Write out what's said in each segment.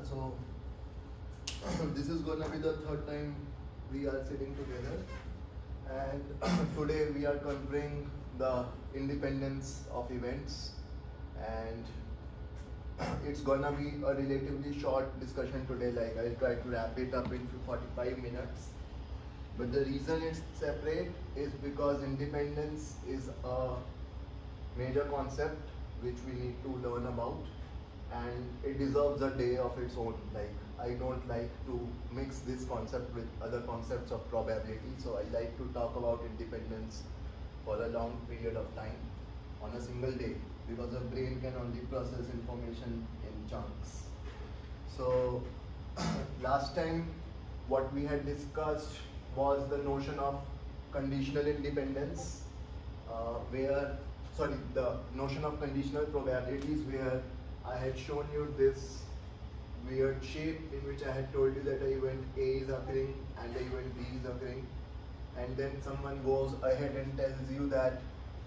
So this is gonna be the third time we are sitting together, and today we are covering the independence of events, and it's gonna be a relatively short discussion today. Like, I'll try to wrap it up in 45 minutes. But the reason it's separate is because independence is a major concept which we need to learn about, and it deserves a day of its own. Like, I don't like to mix this concept with other concepts of probability, so I like to talk about independence for a long period of time on a single day, because the brain can only process information in chunks. So last time what we had discussed was the notion of conditional independence, the notion of conditional probabilities, where I had shown you this weird shape in which I had told you that an event A is occurring and the event B is occurring, and then someone goes ahead and tells you that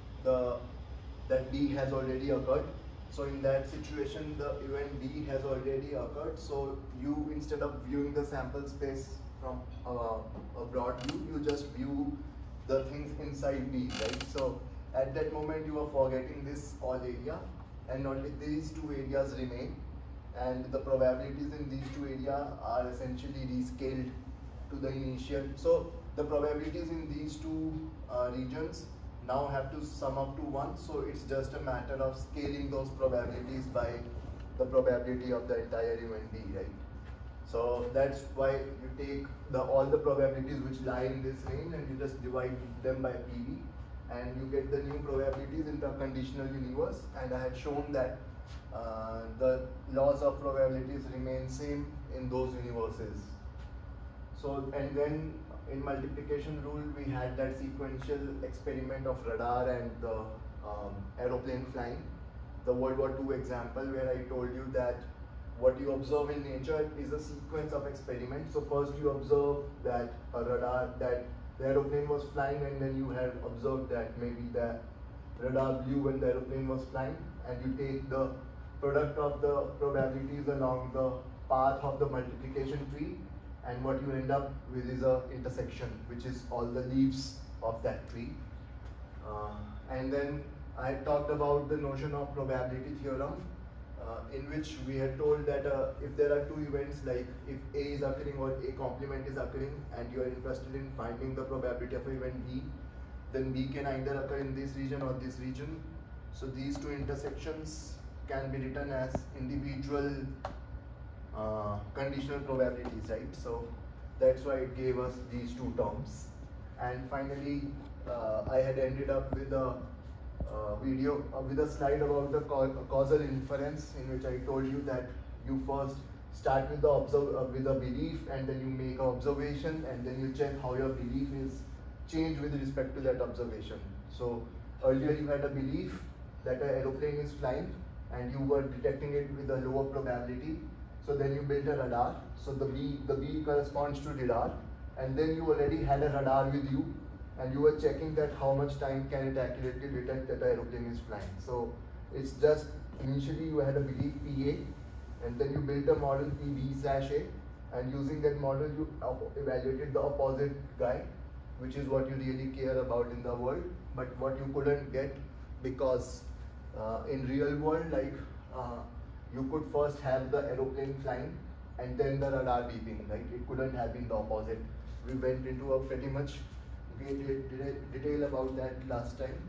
that B has already occurred. So in that situation, the event B has already occurred. So you, instead of viewing the sample space from a broad view, you just view the things inside B, right? So at that moment, you are forgetting this all area, and only these two areas remain, and the probabilities in these two areas are essentially rescaled to the initial. So the probabilities in these two regions now have to sum up to 1. So it's just a matter of scaling those probabilities by the probability of the entire event B, right? So that's why you take all the probabilities which lie in this range and you just divide them by PV, and you get the new probabilities in the conditional universe. And I had shown that the laws of probabilities remain same in those universes. So, and then in multiplication rule, we had that sequential experiment of radar and the aeroplane flying, the World War II example, where I told you that what you observe in nature is a sequence of experiments. So first you observe that that the aeroplane was flying, and then you had observed that maybe the radar blew when the aeroplane was flying, and you take the product of the probabilities along the path of the multiplication tree, and what you end up with is a intersection, which is all the leaves of that tree. And then I talked about the notion of probability theorem, in which we had told that if there are two events, like if A is occurring or A complement is occurring, and you are interested in finding the probability of event B, then B can either occur in this region or this region. So these two intersections can be written as individual conditional probabilities, right? So that's why it gave us these two terms. And finally, I had ended up with a video with a slide about the causal inference, in which I told you that you first start with with a belief, and then you make an observation, and then you check how your belief is changed with respect to that observation. So earlier you had a belief that an aeroplane is flying, and you were detecting it with a lower probability. So then you built a radar. So the B corresponds to radar, and then you already had a radar with you, and you were checking that how much time can it accurately detect that the aeroplane is flying. So it's just, initially you had a belief PA, and then you built a model PB/A, and using that model you evaluated the opposite guy, which is what you really care about in the world, but what you couldn't get, because in real world, like you could first have the aeroplane flying and then the radar beeping, right? It couldn't have been the opposite. We went into a pretty much great detail about that last time.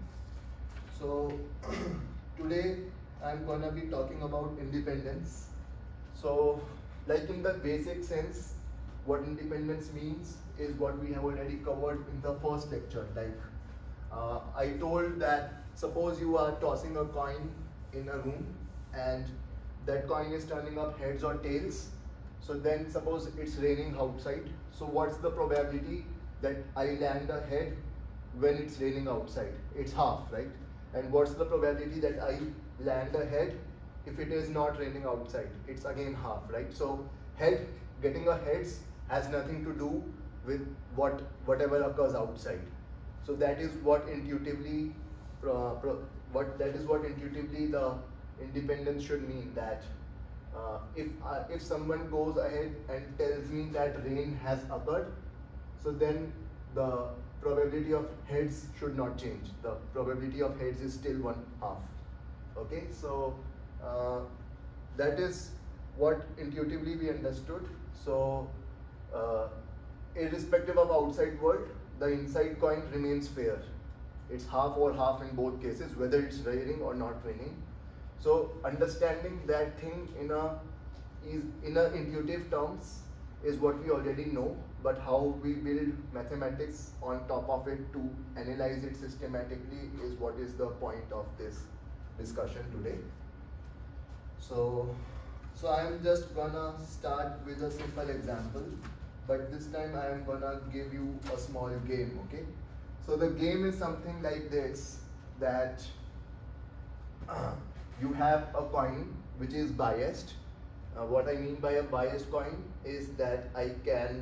So today I'm gonna be talking about independence. So, like, in the basic sense, what independence means is what we have already covered in the first lecture. Like, I told that suppose you are tossing a coin in a room, and that coin is turning up heads or tails. So then suppose it's raining outside. So what's the probability that I land a head when it's raining outside? It's half, right? And what's the probability that I land a head if it is not raining outside? It's again half, right? So getting a heads has nothing to do with whatever occurs outside. So that is what intuitively the independence should mean, that if someone goes ahead and tells me that rain has occurred, so then the probability of heads should not change. The probability of heads is still 1/2. Okay, so that is what intuitively we understood. So irrespective of outside world, the inside coin remains fair. It's half or half in both cases, whether it's raining or not raining. So understanding that thing in a intuitive terms is what we already know, but how we build mathematics on top of it to analyze it systematically is what is the point of this discussion today. So I am just gonna start with a simple example, but this time I am gonna give you a small game, okay? So the game is something like this, that you have a coin which is biased. What I mean by a biased coin is that I can,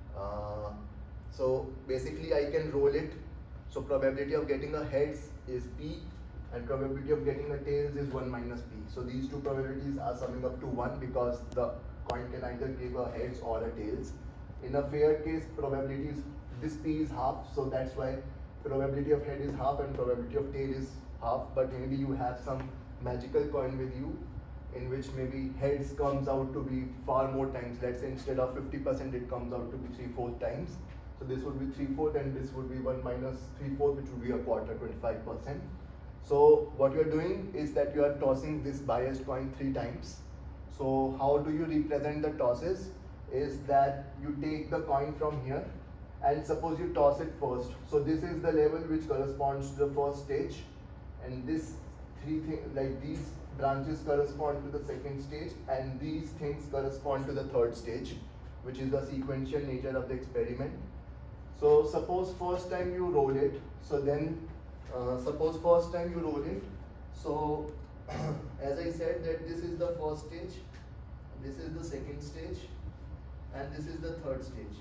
so basically I can roll it. So probability of getting a heads is P, and probability of getting a tails is 1 minus P. So these two probabilities are summing up to 1 because the coin can either give a heads or a tails. In a fair case, probability is, this P is half, so that's why probability of head is half and probability of tail is half. But maybe you have some magical coin with you in which maybe heads comes out to be far more times. Let's say instead of 50%, it comes out to be 3/4 times. So this would be 3/4 and this would be 1 minus 3/4, which would be a quarter, 25%. So what you're doing is that you are tossing this biased coin 3 times. So how do you represent the tosses? Is that you take the coin from here and suppose you toss it first. So this is the level which corresponds to the first stage, and this three things, like these branches correspond to the second stage, and these things correspond to the third stage, which is the sequential nature of the experiment. So suppose first time you roll it, so then suppose first time you roll it, so as I said that this is the first stage, this is the second stage, and this is the third stage.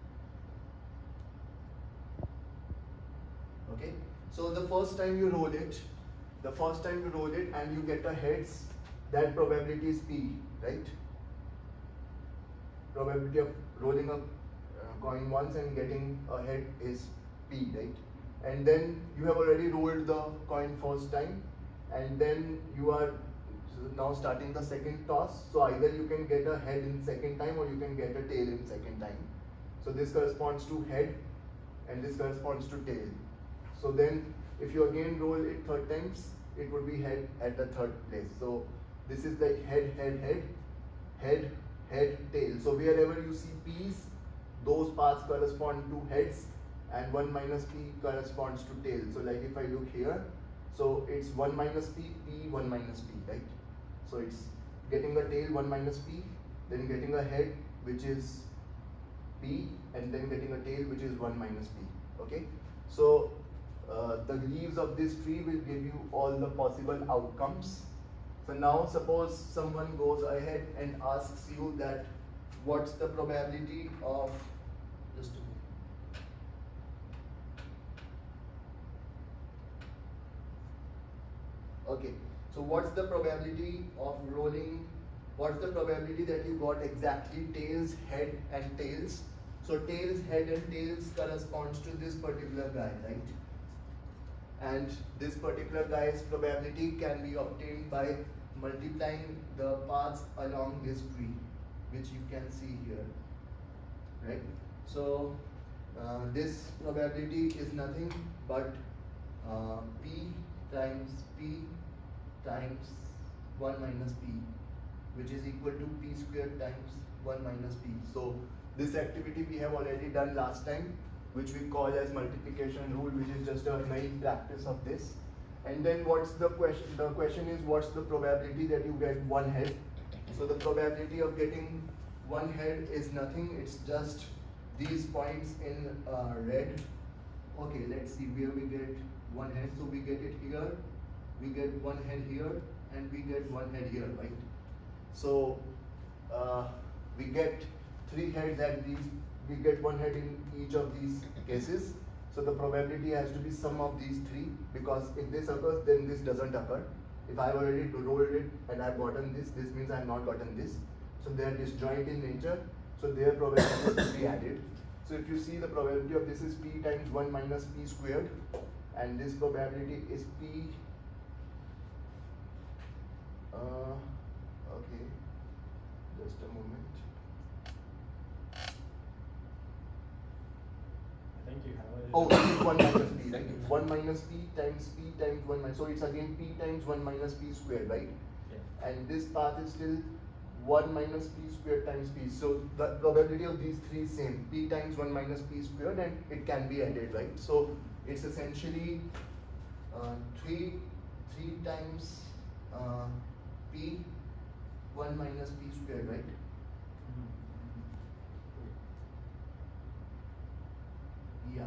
Okay, so the first time you roll it, and you get a heads, that probability is P, right? Probability of rolling a coin once and getting a head is P, right? And then you have already rolled the coin first time, and then you are now starting the second toss. So either you can get a head in second time or you can get a tail in second time. So this corresponds to head and this corresponds to tail. So then if you again roll it 3rd times, it would be head at the 3rd place. So this is like head, head, head, head, head, tail. So wherever you see P's, those paths correspond to heads, and 1 minus P corresponds to tail. So like if I look here, so it's 1 minus P, P, 1 minus P, right? So it's getting a tail 1 minus P, then getting a head which is P, and then getting a tail which is 1 minus P, okay? So the leaves of this tree will give you all the possible outcomes. So now suppose someone goes ahead and asks you that what's the probability of, just a minute. Okay, so what's the probability of rolling, what's the probability that you got exactly tails, head and tails? So tails, head and tails corresponds to this particular guy, right? And this particular guy's probability can be obtained by multiplying the paths along this tree, which you can see here, right? So this probability is nothing but P times 1 minus P, which is equal to P squared times 1 minus P. So this activity we have already done last time, which we call as multiplication rule, which is just a naive practice of this. And then what's the question? The question is, what's the probability that you get 1 head? So the probability of getting 1 head is nothing, it's just these points in red. Okay, let's see where we get 1 head. So we get it here, we get 1 head here, and we get 1 head here, right? So we get 3 heads at these, we get 1 head in each of these cases. So the probability has to be sum of these 3, because if this occurs, then this doesn't occur. If I've already rolled it and I've gotten this, this means I've not gotten this. So they are disjoint in nature, so their probability will be added. So if you see, the probability of this is p times 1 minus p squared, and this probability is p. Okay, just a moment. I think you have it. Oh, this is 1 minus p, right? 1 minus p times 1 minus. So it's again p times 1 minus p squared, right? Yeah. And this path is still 1 minus p squared times p. So the probability of these three is same, p times 1 minus p squared, and it can be added, right? So it's essentially 3 times p 1 minus p squared, right? Yeah.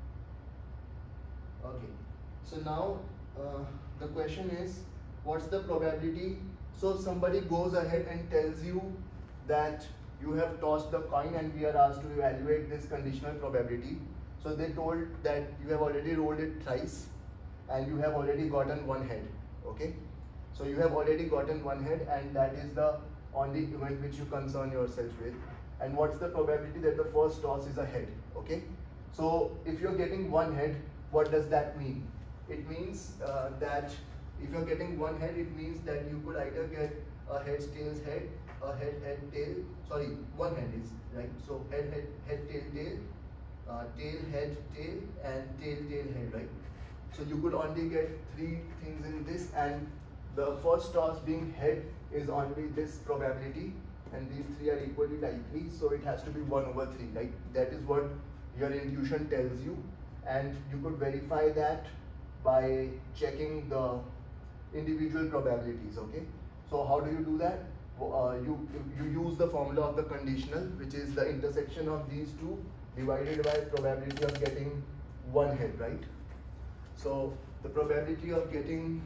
Okay. So now the question is, what's the probability? So somebody goes ahead and tells you that you have tossed the coin and we are asked to evaluate this conditional probability. So they told that you have already rolled it thrice and you have already gotten one head. Okay. So you have already gotten one head, and that is the only event which you concern yourself with. And what's the probability that the first toss is a head? Okay. So if you're getting one head, what does that mean? It means that if you're getting one head, it means that you could either get a heads, tails, head, a head, head, tail. Sorry, one head is right. So head, head, head, tail, tail, tail, head, tail, and tail, tail, head, right? So you could only get three things in this, and the first toss being head is only this probability, and these three are equally likely. So it has to be 1 over 3, right? That is what your intuition tells you, and you could verify that by checking the individual probabilities. Okay, so how do you do that? You use the formula of the conditional, which is the intersection of these two divided by probability of getting one head, right? So the probability of getting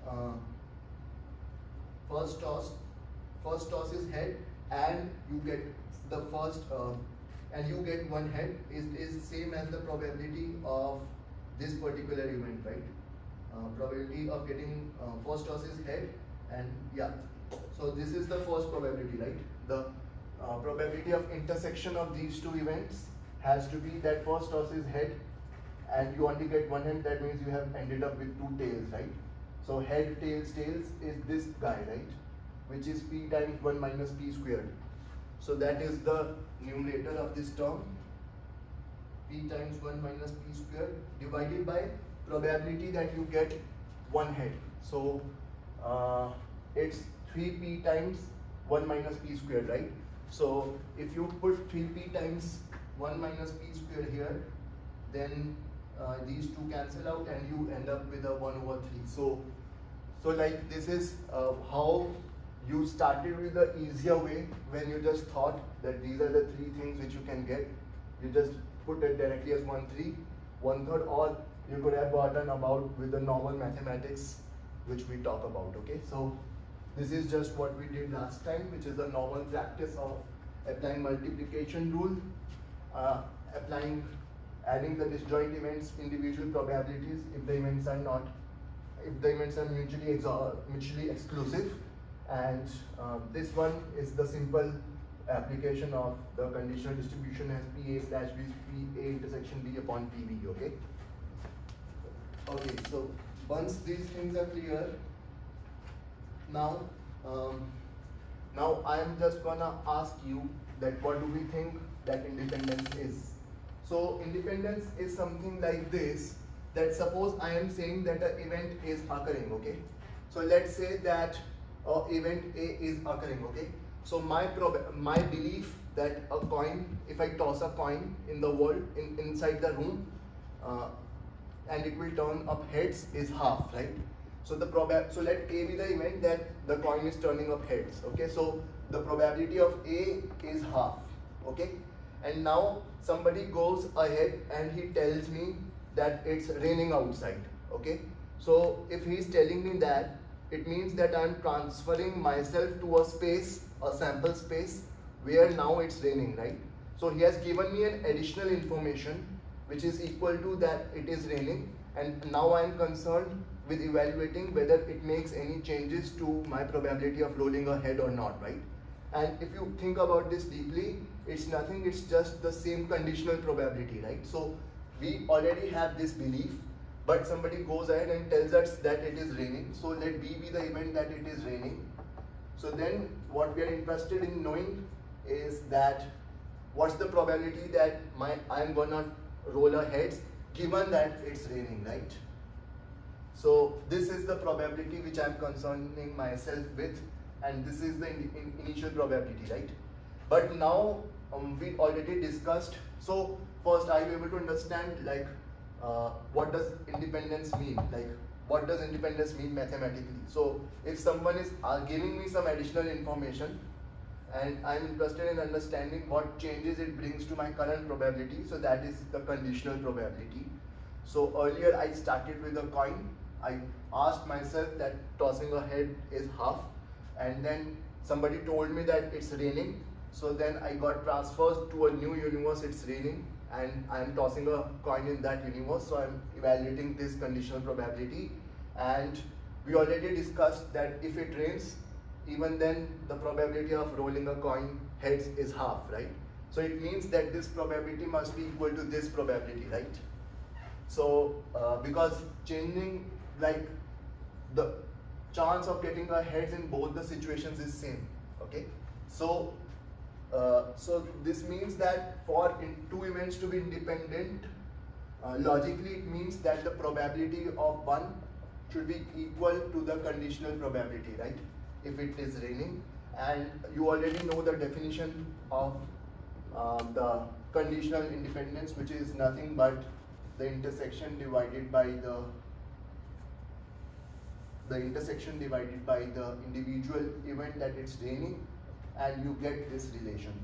first toss is head, and you get the first and you get one head is same as the probability of this particular event, right? Probability of getting first toss is head, and yeah, so this is the first probability, right? The probability of intersection of these two events has to be that first toss is head and you only get one head. That means you have ended up with two tails, right? So head, tails, tails is this guy, right? Which is p times 1 minus p squared. So that is the numerator of this term, p times 1 minus p squared divided by probability that you get one head. So it's 3p times 1 minus p squared, right? So if you put 3p times 1 minus p squared here, then these two cancel out and you end up with a 1 over 3. So like this is how you started with the easier way, when you just thought that these are the three things which you can get. You just put it directly as 1, 3, 1/3, or you could have gotten about with the normal mathematics which we talk about. Okay, so this is just what we did last time, which is the normal practice of applying multiplication rule, adding the disjoint events, individual probabilities if the events are mutually exclusive, and this one is the simple application of the conditional distribution as PA slash B, PA intersection B upon PB. Okay. Okay. So once these things are clear, now I am just gonna ask you that what do we think that independence is? So independence is something like this, that suppose I am saying that an event is occurring, okay? So let's say that event A is occurring, okay? So my belief that a coin, if I toss a coin in the world, inside the room, and it will turn up heads, is half, right? So so let A be the event that the coin is turning up heads, okay? So the probability of A is half, okay? And now somebody goes ahead and he tells me that it's raining outside, okay? So if he's telling me that, it means that I'm transferring myself to a space, a sample space, where now it's raining, right? So he has given me an additional information which is equal to that it is raining, and now I am concerned with evaluating whether it makes any changes to my probability of rolling a head or not, right? And if you think about this deeply, it's nothing, it's just the same conditional probability, right? So we already have this belief, but somebody goes ahead and tells us that it is raining. So let B be the event that it is raining. So then what we are interested in knowing is that what's the probability that I'm gonna roll a heads given that it's raining, right? So this is the probability which I'm concerning myself with, and this is the initial probability, right? But now we already discussed. So first I'll be able to understand like what does independence mean? Like what does independence mean mathematically? So if someone is giving me some additional information and I'm interested in understanding what changes it brings to my current probability, so that is the conditional probability. So earlier I started with a coin. I asked myself that tossing a head is half, and then somebody told me that it's raining. So then I got transferred to a new universe, it's raining, and I'm tossing a coin in that universe. So I'm evaluating this conditional probability, and we already discussed that if it rains, even then the probability of rolling a coin heads is half, right? So it means that this probability must be equal to this probability, right? So because changing, like the chance of getting a heads in both the situations is same, okay? So so this means that for two events to be independent, logically it means that the probability of one should be equal to the conditional probability, right? If it is raining, and you already know the definition of the conditional independence, which is nothing but the intersection divided by the individual event that it's raining, and you get this relation.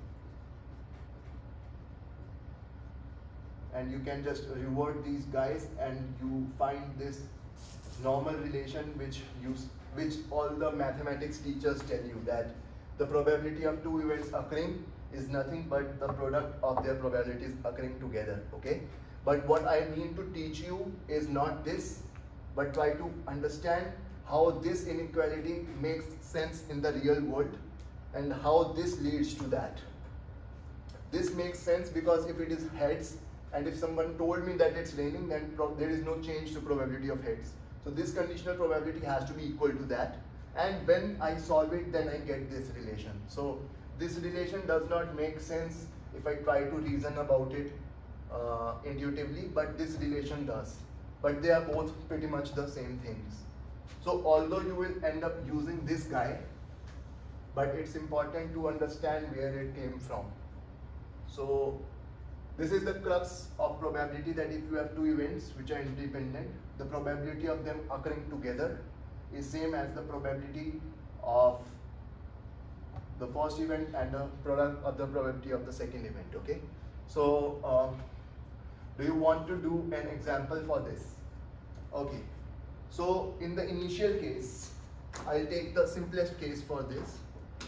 And you can just revert these guys and you find this normal relation which all the mathematics teachers tell you, that the probability of two events occurring is nothing but the product of their probabilities occurring together, okay? But what I mean to teach you is not this, but try to understand how this inequality makes sense in the real world and how this leads to that. This makes sense because if it is heads, and if someone told me that it's raining, then there is no change to probability of heads. So this conditional probability has to be equal to that. And when I solve it, then I get this relation. So this relation does not make sense if I try to reason about it intuitively, but this relation does. But they are both pretty much the same things. So although you will end up using this guy, but it's important to understand where it came from. So this is the crux of probability, that if you have two events which are independent, the probability of them occurring together is same as the probability of the first event and the product of the probability of the second event, okay? So do you want to do an example for this? Okay, so in the initial case, I'll take the simplest case for this.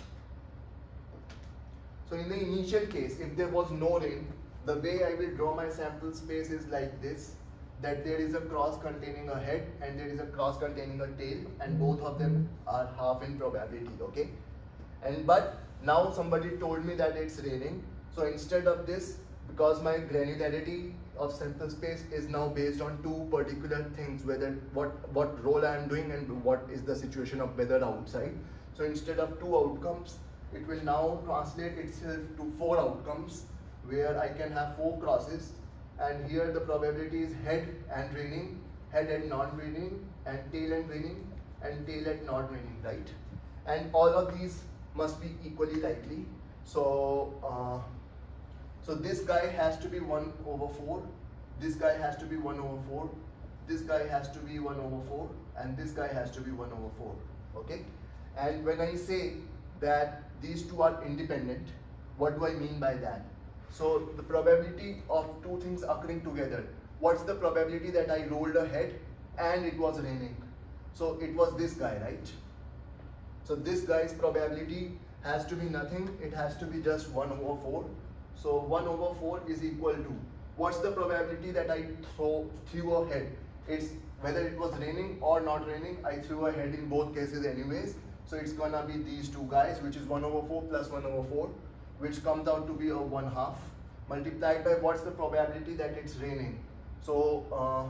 So in the initial case, if there was no rain, the way I will draw my sample space is like this, that there is a cross containing a head and there is a cross containing a tail, and both of them are half in probability, okay? But now somebody told me that it's raining, so instead of this, because my granularity of sample space is now based on two particular things, whether what role I am doing and what is the situation of weather outside. So instead of two outcomes, it will now translate itself to four outcomes, where I can have four crosses, and here the probability is head and raining, head and non-raining, and tail and raining, and tail and not raining, right? And all of these must be equally likely. So so this guy has to be 1 over 4, this guy has to be 1 over 4, this guy has to be 1 over 4, and this guy has to be 1 over 4, okay? And when I say that these two are independent, what do I mean by that? So the probability of two things occurring together, what's the probability that I rolled a head and it was raining? So it was this guy, right? So this guy's probability has to be nothing, it has to be just 1 over 4. So 1 over 4 is equal to what's the probability that I threw a head? It's whether it was raining or not raining, I threw a head in both cases anyways. So it's gonna be these two guys, which is 1/4 plus 1/4, which comes out to be a 1/2, multiplied by what's the probability that it's raining. So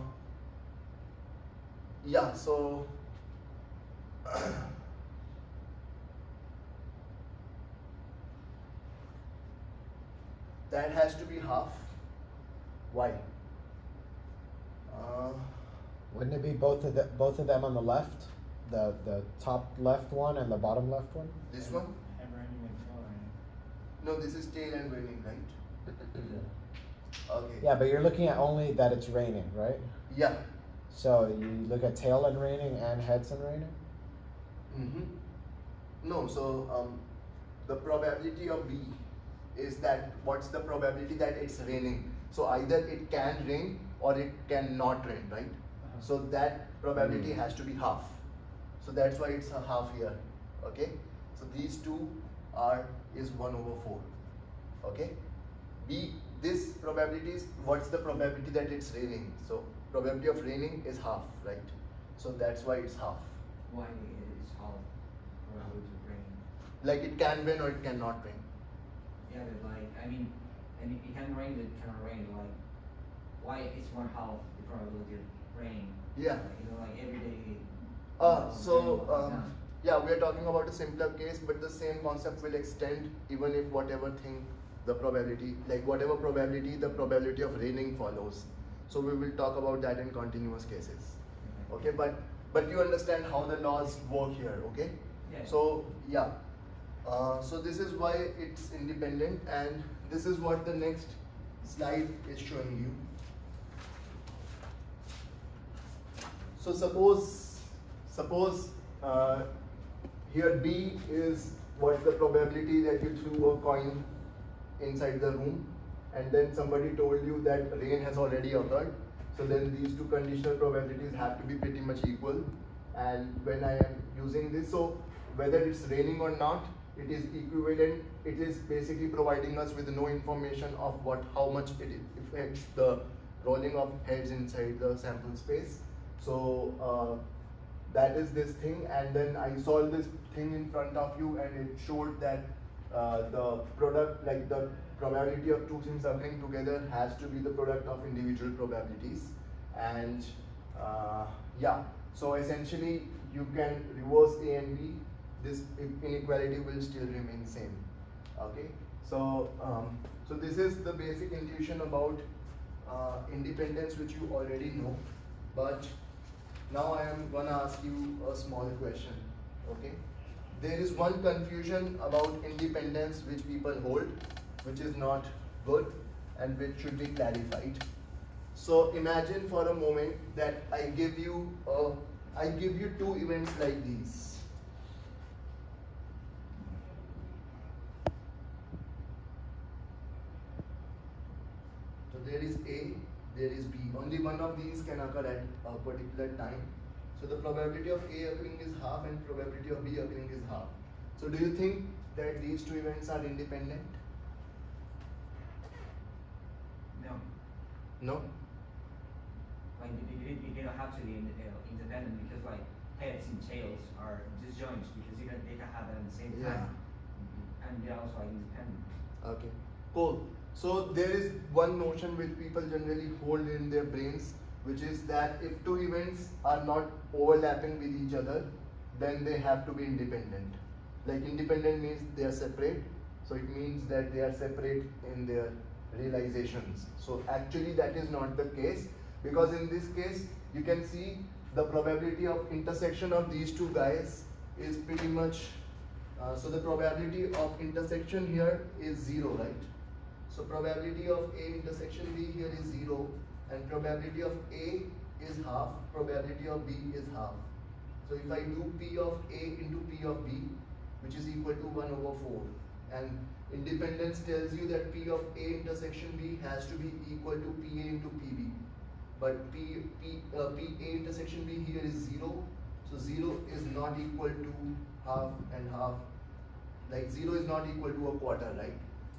yeah, so that has to be half. Why? Wouldn't it be both of them on the left, the top left one and the bottom left one? This one? And raining and tail raining. No, this is tail and raining, right? Okay. Yeah, but you're looking at only that it's raining, right? Yeah. So you look at tail and raining and heads and raining? No, so the probability of B is that what's the probability that it's raining. So either it can rain or it cannot rain, right? So that probability has to be half. So that's why it's a half here. Okay. So these two is 1/4. Okay. B, this probability is what's the probability that it's raining. So probability of raining is half, right? So that's why it's half. Why is half probability of rain? Like it can rain or it cannot rain. Yeah, but like, I mean, and it can rain, it cannot rain. Like, why is 1/2 the probability of rain? Yeah. Like, you know, like every day. Yeah, we are talking about a simpler case, but the same concept will extend even if whatever thing the probability, like whatever probability, the probability of raining follows. So we will talk about that in continuous cases. Okay, but you understand how the laws work here, okay? Yeah. So yeah, so this is why it's independent, and this is what the next slide is showing you. So suppose here B is what's the probability that you threw a coin inside the room, and then somebody told you that rain has already occurred. So then these two conditional probabilities have to be pretty much equal. And when I am using this, so whether it's raining or not, it is equivalent. It is basically providing us with no information of how much it affects the rolling of heads inside the sample space. So that is this thing, and then I solved this thing in front of you, and it showed that the product, like the probability of two things occurring together, has to be the product of individual probabilities. And yeah, so essentially you can reverse A and B. This inequality will still remain same. Okay, so so this is the basic intuition about independence, which you already know. But now I am gonna ask you a small question. Okay, there is one confusion about independence which people hold, which is not good and which should be clarified. So imagine for a moment that I give you two events like these. So there is A, there is B. Only one of these can occur at a particular time. So the probability of A occurring is half and probability of B occurring is half. So do you think that these two events are independent? No. No? Like, you don't have to be independent, because like heads and tails are disjoint, because they can have it at the same time. And they're also like independent. Okay, cool. So there is one notion which people generally hold in their brains, which is that if two events are not overlapping with each other, then they have to be independent. Like independent means they are separate, so it means that they are separate in their realizations. So actually that is not the case, because in this case you can see the probability of intersection of these two guys is pretty much, so the probability of intersection here is 0, right? So probability of A intersection B here is 0, and probability of A is half, probability of B is half. So if I do P of A into P of B, which is equal to 1/4, and independence tells you that P of A intersection B has to be equal to PA into PB. But PA intersection B here is 0, so 0 is not equal to half and half. Like 0 is not equal to a quarter, right?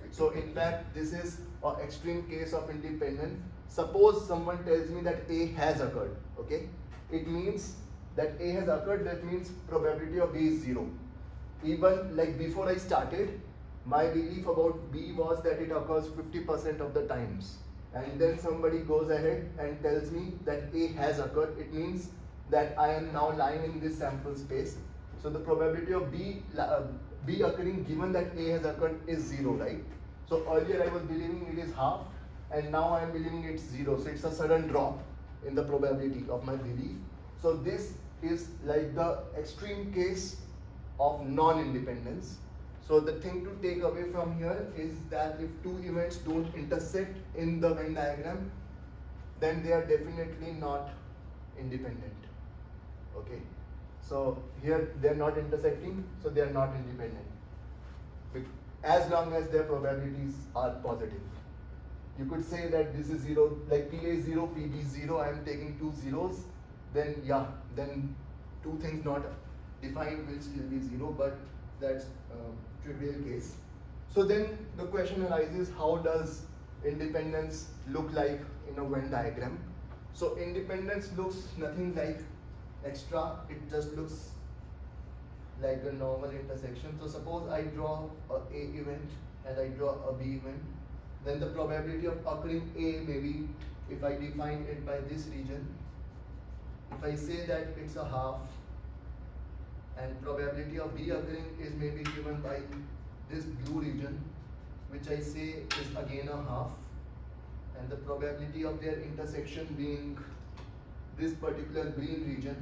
So in fact, this is an extreme case of independence. Suppose someone tells me that A has occurred, okay? It means that A has occurred, that means probability of B is 0. Even like before I started, my belief about B was that it occurs 50% of the times. And then somebody goes ahead and tells me that A has occurred. It means that I am now lying in this sample space. So the probability of B occurring given that A has occurred is 0, right? So earlier I was believing it is half, and now I am believing it's 0. So it's a sudden drop in the probability of my belief. So this is like the extreme case of non-independence. So the thing to take away from here is that if two events don't intersect in the Venn diagram, then they are definitely not independent. Okay. So here they are not intersecting, so they are not independent. As long as their probabilities are positive. You could say that this is 0, like PA is 0, PB is 0, I am taking two zeros, then yeah, then two things not defined will still be 0, but that's trivial case. So then the question arises, how does independence look like in a Venn diagram? So independence looks nothing like extra, it just looks like a normal intersection. So suppose I draw a A event and I draw a B event, then the probability of occurring A maybe, if I define it by this region, if I say that it's a half, and probability of B occurring is maybe given by this blue region, which I say is again a half, and the probability of their intersection being this particular green region,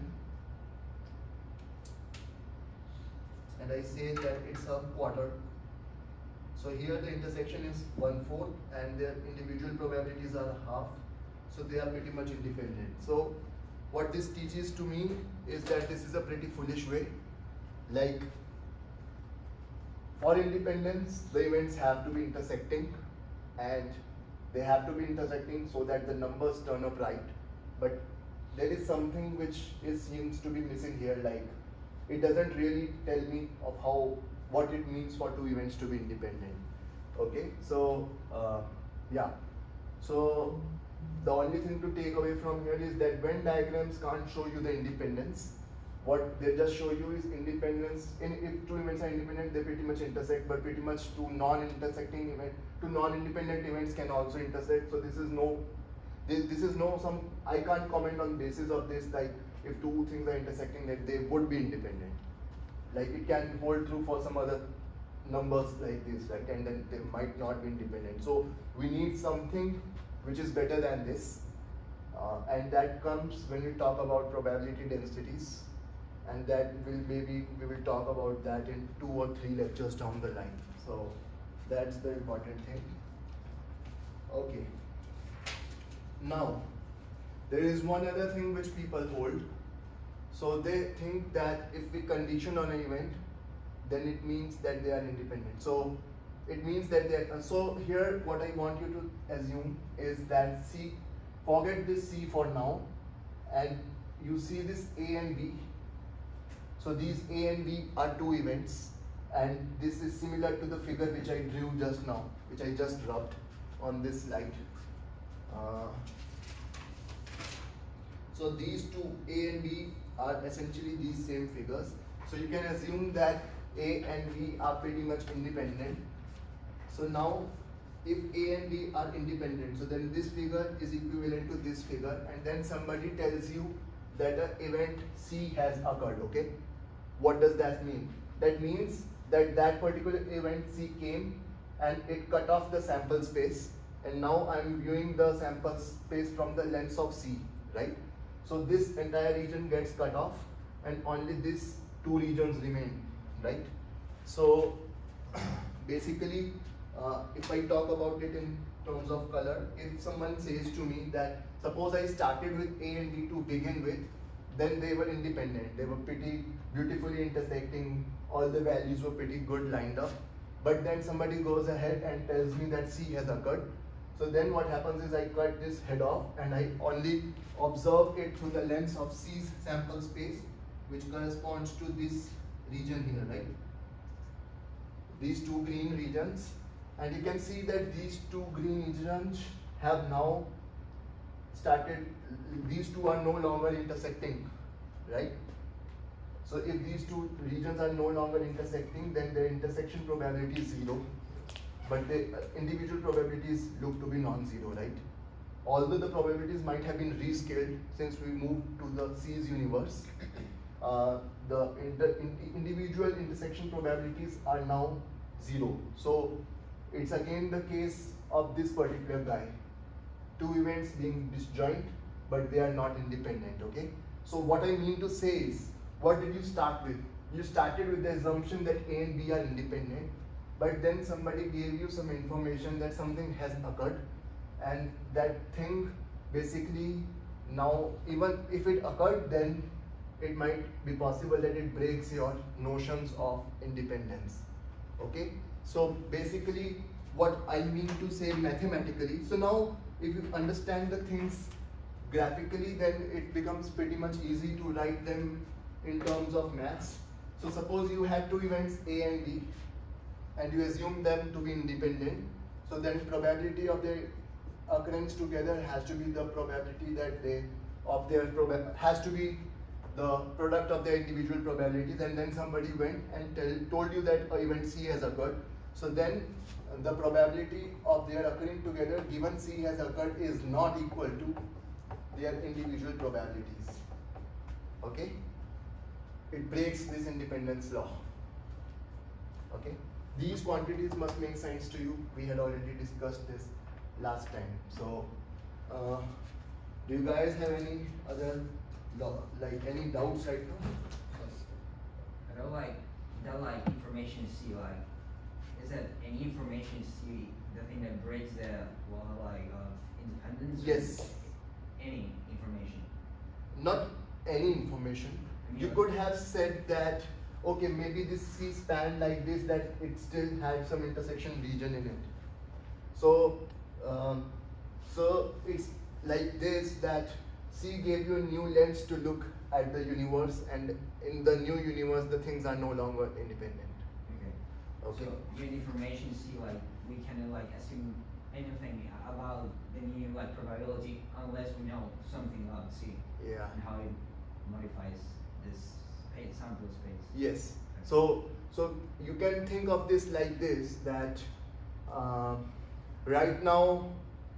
and I say that it's a quarter. So here the intersection is 1/4 and their individual probabilities are half, so they are pretty much independent. So what this teaches to me is that this is a pretty foolish way. Like, for independence, the events have to be intersecting, and they have to be intersecting so that the numbers turn up right. But there is something which seems to be missing here, like it doesn't really tell me of what it means for two events to be independent. Okay, so yeah. So the only thing to take away from here is that Venn diagrams can't show you the independence. What they just show you is independence. If two events are independent, they pretty much intersect, but pretty much two non-independent events can also intersect. So this is no I can't comment on basis of this, like if two things are intersecting that they would be independent. Like it can hold true for some other numbers like this, right? And then they might not be independent. So we need something which is better than this, and that comes when we talk about probability densities. And that we will talk about that in 2 or 3 lectures down the line. So that's the important thing. Okay. Now, there is one other thing which people hold. So they think that if we condition on an event, then it means that they are independent. So it means that they are, so here what I want you to assume is that C, forget this C for now, and you see this A and B. So these A and B are two events, and this is similar to the figure which I drew just now, which I just rubbed on this slide. So these two A and B are essentially these same figures. So you can assume that A and B are pretty much independent. So now if A and B are independent, so then this figure is equivalent to this figure, and then somebody tells you that an event C has occurred, okay? What does that mean? That means that that particular event C came and it cut off the sample space, and now I'm viewing the sample space from the lens of C, right? So this entire region gets cut off and only these two regions remain, right? So basically, if I talk about it in terms of color, if someone says to me that suppose I started with A and B to begin with, then they were independent, they were pretty beautifully intersecting, all the values were pretty good lined up, but then somebody goes ahead and tells me that C has occurred. So then what happens is I cut this head off and I only observe it through the lens of C's sample space, which corresponds to this region here, right? These two green regions, and you can see that these two green regions have now started, these two are no longer intersecting, right? So if these two regions are no longer intersecting, then the intersection probability is 0, but the individual probabilities look to be non-zero, right? Although the probabilities might have been rescaled since we moved to the C's universe, the individual intersection probabilities are now 0. So it's again the case of this particular guy. Two events being disjoint, but they are not independent, okay? So what I mean to say is, what did you start with? You started with the assumption that A and B are independent, but then somebody gave you some information that something has occurred, and that thing basically now, even if it occurred, then it might be possible that it breaks your notions of independence, okay? So basically what I mean to say mathematically, so now if you understand the things graphically, then it becomes pretty much easy to write them in terms of maths. So suppose you had two events A and B, and you assume them to be independent, so then probability of their occurrence together has to be the probability that they of their has to be the product of their individual probabilities, and then somebody went and told you that event C has occurred. So then the probability of their occurring together given C has occurred is not equal to their individual probabilities, okay? It breaks this independence law, okay? These quantities must make sense to you. We had already discussed this last time. So do you guys have any other any doubts right now? I don't like that information you see, like, is that any information you see the thing that breaks the law of independence? Yes. Any information. Not any information. You could have said that, okay, maybe this C spanned like this, that it still had some intersection region in it. So so it's like this, that C gave you a new lens to look at the universe, and in the new universe the things are no longer independent. Okay. So with information C, like, we cannot like assume anything about the new probability unless we know something about C. Yeah. And how it modifies this sample space. Yes. So you can think of this like this, that right now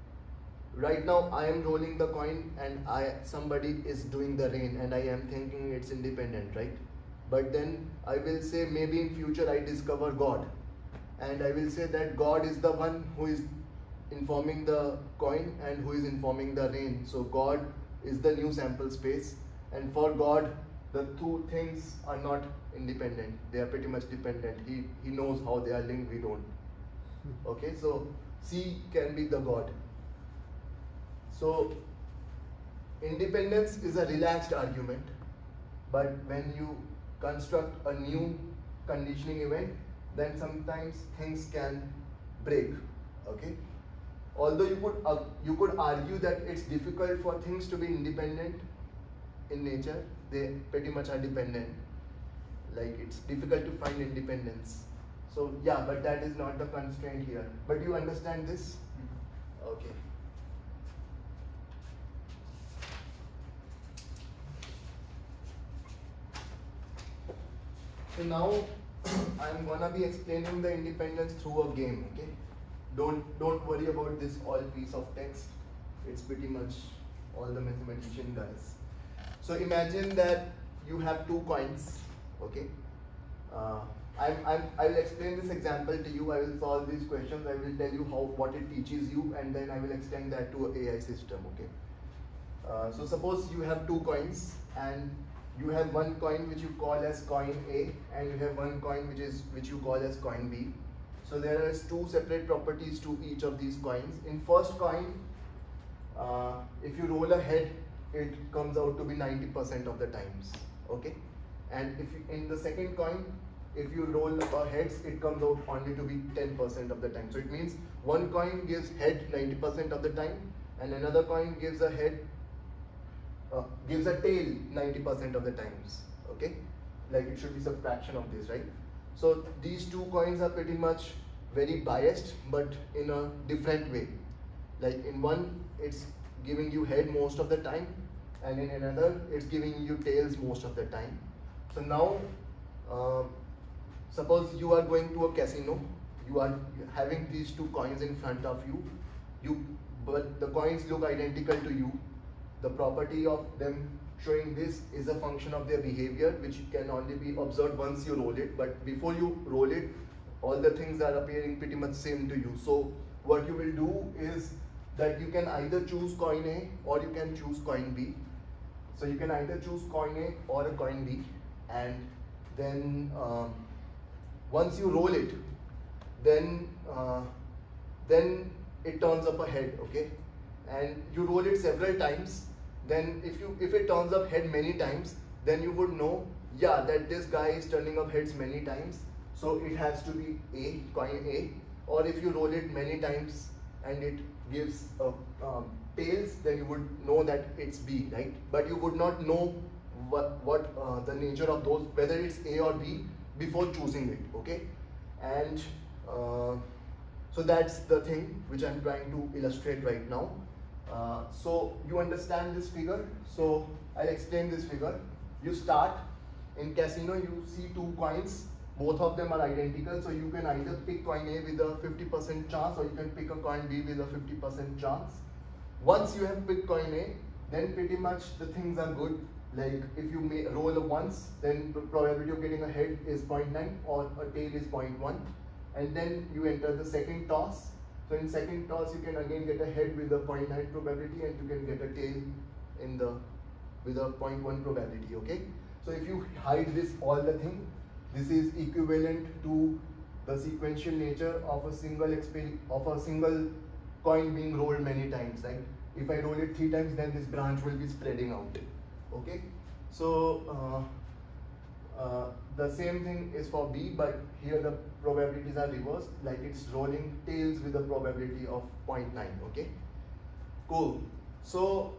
I am rolling the coin, and somebody is doing the rain, and I am thinking it's independent, right? But then I will say maybe in future I discover God, and I will say that God is the one who is informing the coin and who is informing the rain. So God is the new sample space, and for God the two things are not independent, they are pretty much dependent. He knows how they are linked, we don't. Okay, so C can be the God. So independence is a relaxed argument, but when you construct a new conditioning event, then sometimes things can break, okay? Although you could argue that it's difficult for things to be independent in nature, they pretty much are dependent. Like, it's difficult to find independence. So yeah, but that is not the constraint here. But you understand this? Mm-hmm. Okay. So now I'm gonna be explaining the independence through a game, okay? Don't worry about this all piece of text. It's pretty much all the mathematician guys. So imagine that you have two coins, okay? I will explain this example to you. I will solve these questions. I will tell you what it teaches you, and then I will extend that to an AI system, okay? So suppose you have two coins, and you have one coin which you call as coin A, and you have one coin which you call as coin B. So there are two separate properties to each of these coins. In first coin, if you roll a head, it comes out to be 90% of the times, okay? And in the second coin, if you roll heads, it comes out only to be 10% of the time. So it means one coin gives head 90% of the time, and another coin gives a head, gives a tail 90% of the times, okay? Like, it should be subtraction of this, right? So these two coins are pretty much very biased, but in a different way. Like in one, it's giving you head most of the time, and in another, it's giving you tails most of the time. So now, suppose you are going to a casino, you are having these two coins in front of you, but the coins look identical to you. The property of them showing this is a function of their behavior, which can only be observed once you roll it, but before you roll it, all the things are appearing pretty much same to you. So what you will do is that you can either choose coin A or you can choose coin B. So you can either choose coin A or a coin B, and then once you roll it, then it turns up a head, okay? And you roll it several times. Then if it turns up head many times, then you would know, yeah, that this guy is turning up heads many times, so it has to be A, coin A. Or if you roll it many times and it gives tails, then you would know that it's B, right? But you would not know what the nature of those, whether it's A or B, before choosing it, okay? And so that's the thing which I'm trying to illustrate right now. So you understand this figure, so I'll explain this figure. You start in casino, you see two coins, both of them are identical, so you can either pick coin A with a 50% chance or you can pick a coin B with a 50% chance. Once you have picked coin A, then pretty much the things are good. Like if you roll a once, then the probability of getting a head is 0.9 or a tail is 0.1, and then you enter the second toss. So in second toss, you can again get a head with a 0.9 probability, and you can get a tail with a 0.1 probability, okay? So if you hide this all the thing, this is equivalent to the sequential nature of a single coin being rolled many times, right? If I roll it 3 times, then this branch will be spreading out, okay? So the same thing is for B, but here the probabilities are reversed, like it's rolling tails with a probability of 0.9, okay? Cool. So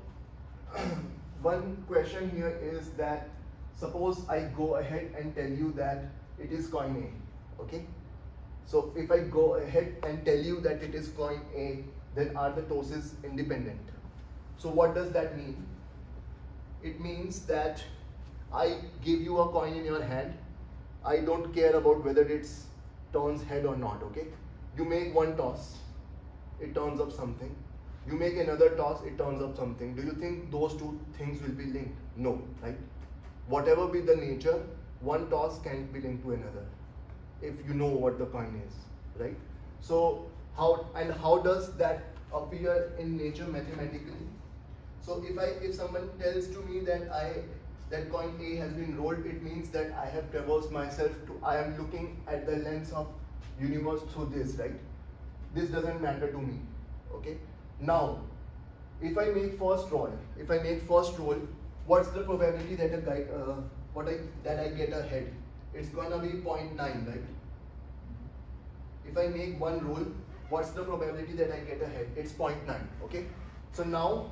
one question here is that suppose I go ahead and tell you that it is coin A, okay? So if I go ahead and tell you that it is coin A, then are the tosses independent? So what does that mean? It means that I give you a coin in your hand. I don't care about whether it's turns head or not, okay? You make one toss, it turns up something. You make another toss, it turns up something. Do you think those two things will be linked? No, right? Whatever be the nature, one toss can't be linked to another if you know what the coin is, right? So how does that appear in nature mathematically? So if someone tells to me that coin A has been rolled, it means that I have traversed myself I am looking at the lens of universe through this, right? This doesn't matter to me, okay? Now, if I make first roll, what's the probability that I get a head? It's gonna be 0.9, right? If I make one roll, what's the probability that I get a head? It's 0.9, okay? So now,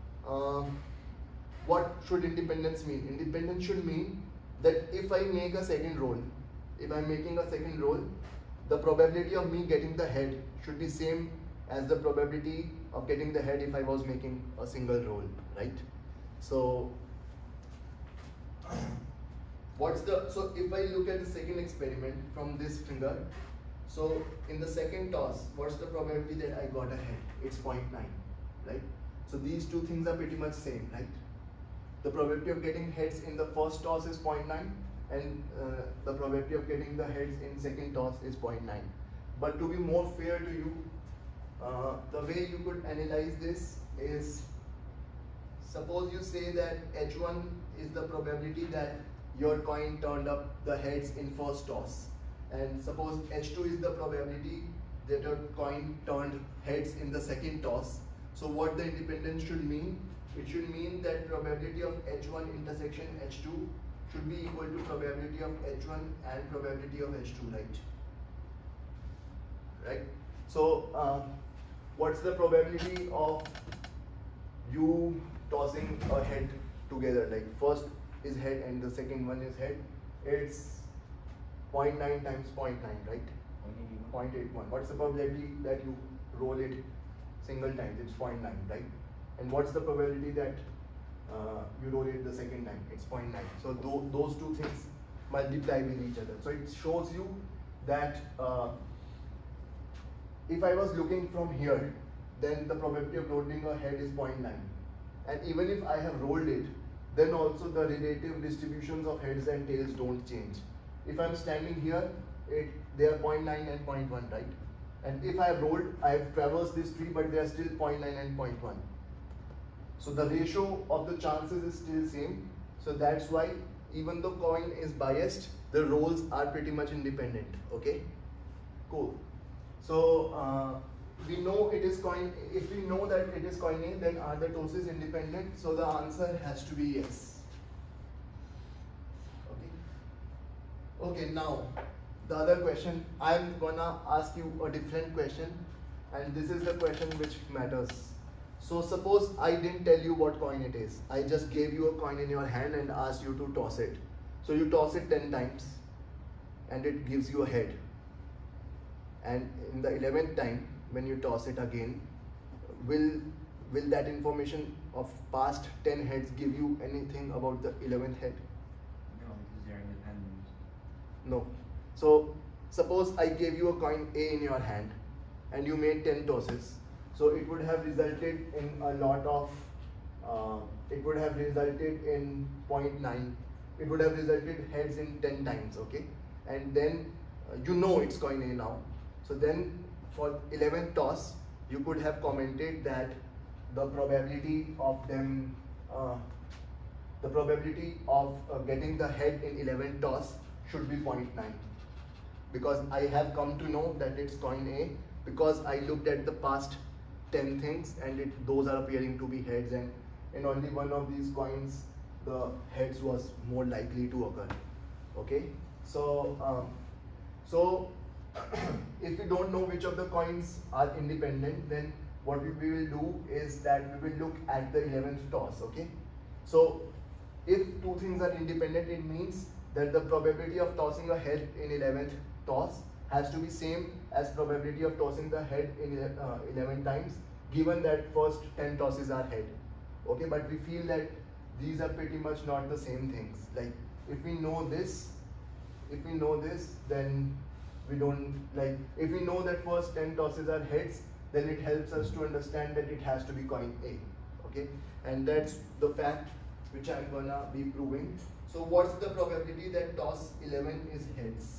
what should independence mean? Independence should mean that if I make a second roll, if I'm making a second roll, the probability of me getting the head should be same as the probability of getting the head if I was making a single roll, right? So so if I look at the second experiment from this figure, so in the second toss, what's the probability that I got a head? It's 0.9, right? So these two things are pretty much same, right? The probability of getting heads in the first toss is 0.9, and the probability of getting the heads in second toss is 0.9. But to be more fair to you, the way you could analyze this is, suppose you say that H1 is the probability that your coin turned up the heads in first toss, and suppose H2 is the probability that your coin turned heads in the second toss. So what the independence should mean? It should mean that probability of H1 intersection H2 should be equal to probability of H1 and probability of H2, right? So what's the probability of you tossing a head together? Like first is head and the second one is head. It's 0.9 times 0.9, right? 0.81. What's the probability that you roll it single times? It's 0.9, right? And what's the probability that you roll it the second time? It's 0.9. So those two things multiply with each other. So it shows you that if I was looking from here, then the probability of rolling a head is 0.9. And even if I have rolled it, then also the relative distributions of heads and tails don't change. If I'm standing here, they are 0.9 and 0.1, right? And if I have rolled, I have traversed this tree, but they are still 0.9 and 0.1. So the ratio of the chances is still same. So that's why even though coin is biased, the rolls are pretty much independent. Okay, cool. So we know it is coin. If we know that it is coin A, then are the tosses independent? So the answer has to be yes. Okay. Okay. Now the other question, I'm gonna ask you a different question, and this is the question which matters. So suppose I didn't tell you what coin it is. I just gave you a coin in your hand and asked you to toss it. So you toss it 10 times and it gives you a head. And in the 11th time, when you toss it again, will that information of past 10 heads give you anything about the 11th head? No, because they're independent. No. So suppose I gave you a coin A in your hand and you made 10 tosses. So it would have resulted in a lot of, it would have resulted in 0.9. It would have resulted heads in 10 times, okay? And then you know it's coin A now. So then for 11th toss, you could have commented that the probability of them, getting the head in 11th toss should be 0.9. Because I have come to know that it's coin A because I looked at the past 10 things and those are appearing to be heads, and in only one of these coins the heads was more likely to occur. Okay, so if we don't know which of the coins are independent, then what we will do is that we will look at the 11th toss. Okay, so if two things are independent, it means that the probability of tossing a head in 11th toss has to be same as probability of tossing the head in 11 times, given that first 10 tosses are head. Okay, but we feel that these are pretty much not the same things. Like if we know this, then we don't, like if we know that first 10 tosses are heads, then it helps us to understand that it has to be coin A. Okay, and that's the fact which I'm gonna be proving. So what's the probability that toss 11 is heads?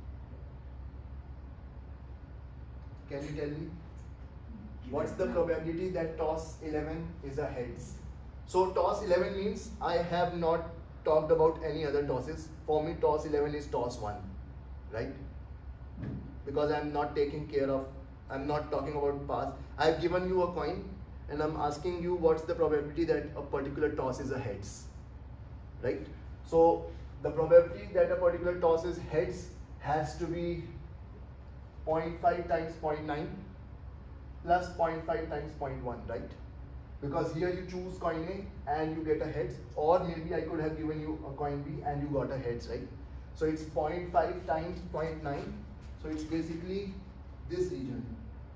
Can you tell me? What's the probability that toss 11 is a heads? So toss 11 means I have not talked about any other tosses. For me, toss 11 is toss 1, right? Because I'm not taking care of, I'm not talking about pass. I've given you a coin and I'm asking you what's the probability that a particular toss is a heads, right? So the probability that a particular toss is heads has to be 0.5 times 0.9 plus 0.5 times 0.1, right? Because here you choose coin A and you get a heads, or maybe I could have given you a coin B and you got a heads, right? So it's 0.5 times 0.9, so it's basically this region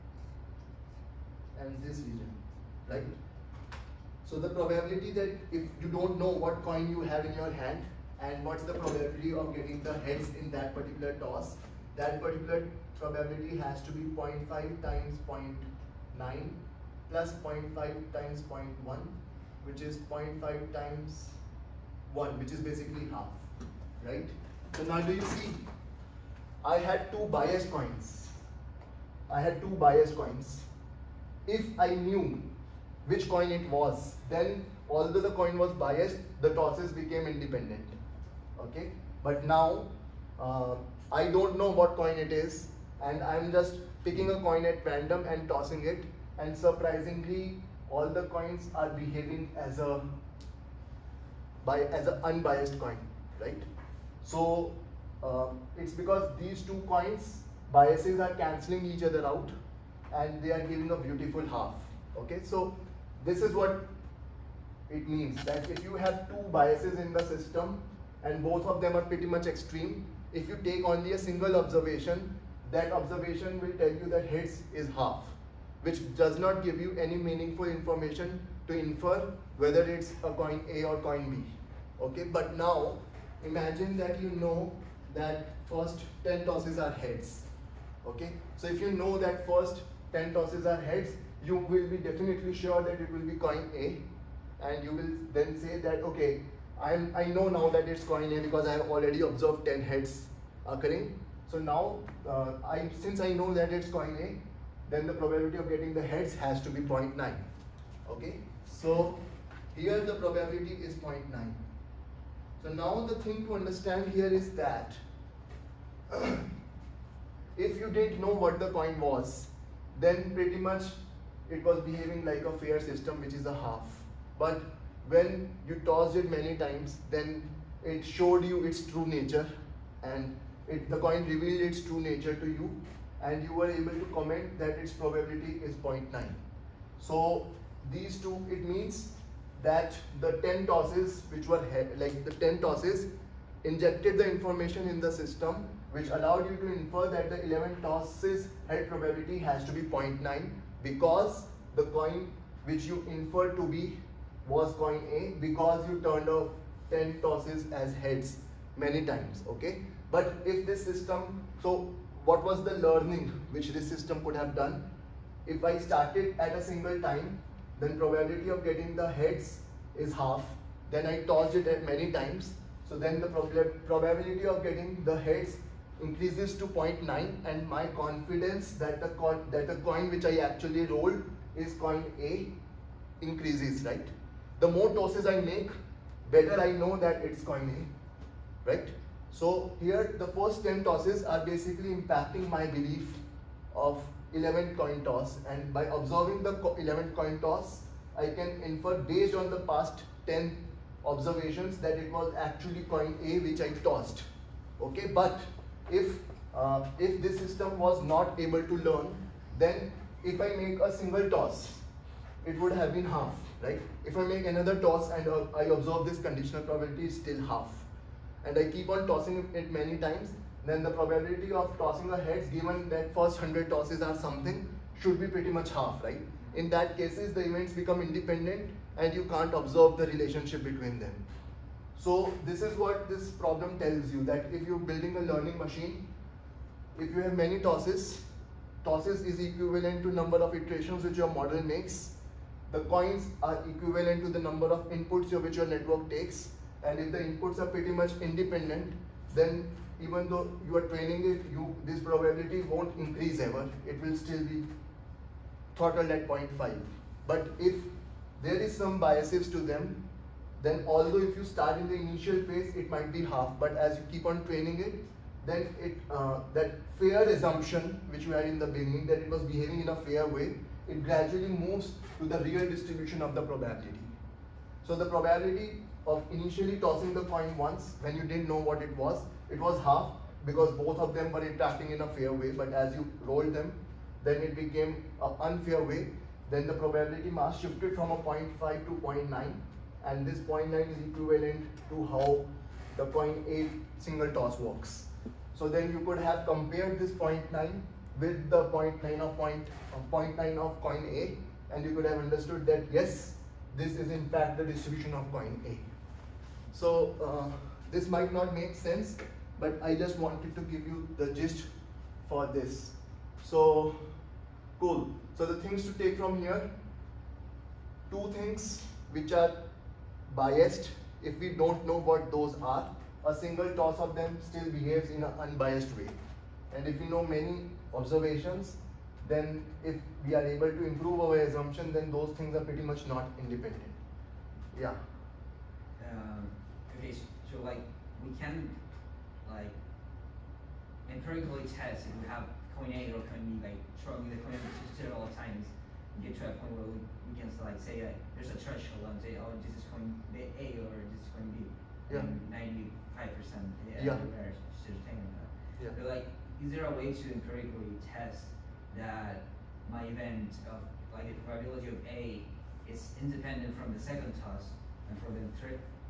and this region, right? So the probability that if you don't know what coin you have in your hand and what's the probability of getting the heads in that particular toss, that particular probability has to be 0.5 times 0.9 plus 0.5 times 0.1, which is 0.5 times 1, which is basically half, right? So now do you see, I had two biased coins. If I knew which coin it was, then although the coin was biased, the tosses became independent, okay? But now, I don't know what coin it is, and I'm just picking a coin at random and tossing it, and surprisingly, all the coins are behaving as a unbiased coin, right? So it's because these two coins biases are cancelling each other out, and they are giving a beautiful half. Okay, so this is what it means, that if you have two biases in the system and both of them are pretty much extreme, if you take only a single observation, that observation will tell you that heads is half, which does not give you any meaningful information to infer whether it's a coin A or coin B. Okay, but now imagine that you know that first 10 tosses are heads. Okay, so if you know that first 10 tosses are heads, you will be definitely sure that it will be coin A, and you will then say that okay, I know now that it's coin A because I have already observed 10 heads occurring. So now since I know that it's coin A, then the probability of getting the heads has to be 0.9. Okay, so here the probability is 0.9. So now the thing to understand here is that if you didn't know what the coin was, then pretty much it was behaving like a fair system, which is a half. But when you tossed it many times, then it showed you its true nature, and the coin revealed its true nature to you, and you were able to comment that its probability is 0.9. So these two, it means that the 10 tosses which were like the 10 tosses injected the information in the system which allowed you to infer that the 11 tosses head probability has to be 0.9, because the coin which you inferred to be was coin A, because you turned off 10 tosses as heads many times. Okay, but if this system, so what was the learning which this system could have done? If I started at a single time, then probability of getting the heads is half. Then I tossed it at many times, so then the probability of getting the heads increases to 0.9, and my confidence that the coin which I actually rolled is coin A increases, right? The more tosses I make, better I know that it's coin A, right? So here the first 10 tosses are basically impacting my belief of 11th coin toss, and by observing the 11th coin toss, I can infer based on the past 10 observations that it was actually coin A which I tossed. Okay, but if this system was not able to learn, then if I make a single toss, it would have been half, right? If I make another toss and I observe this conditional probability is still half, and I keep on tossing it many times, then the probability of tossing a heads, given that first 100 tosses are something, should be pretty much half, right? In that cases, the events become independent and you can't observe the relationship between them. So this is what this problem tells you, that if you're building a learning machine, if you have many tosses is equivalent to number of iterations which your model makes. The coins are equivalent to the number of inputs which your network takes, and if the inputs are pretty much independent, then even though you are training it, this probability won't increase ever. It will still be throttled at 0.5. But if there is some biases to them, then although if you start in the initial phase, it might be half, but as you keep on training it, then that fair assumption which we had in the beginning, that it was behaving in a fair way, it gradually moves to the real distribution of the probability. So the probability of initially tossing the coin once when you didn't know what it was half, because both of them were interacting in a fair way, but as you rolled them, then it became an unfair way. Then the probability mass shifted from a 0.5 to 0.9, and this 0.9 is equivalent to how the coin A single toss works. So then you could have compared this 0.9 with the 0.9 of coin A, and you could have understood that yes, this is in fact the distribution of coin A. So this might not make sense, but I just wanted to give you the gist for this. So cool. So the things to take from here, two things which are biased. If we don't know what those are, a single toss of them still behaves in an unbiased way. And if we know many observations, then if we are able to improve our assumption, then those things are pretty much not independent. Yeah. Okay, so like we can like empirically test if we have coin A or coin B, like throwing the coin several times and get to a point where we can like say that there's a threshold and say, oh, this is coin A or this is coin B. Yeah. And 95% Yeah. are certain that. Yeah. But like, is there a way to empirically test that my event of like the probability of A is independent from the second toss and from the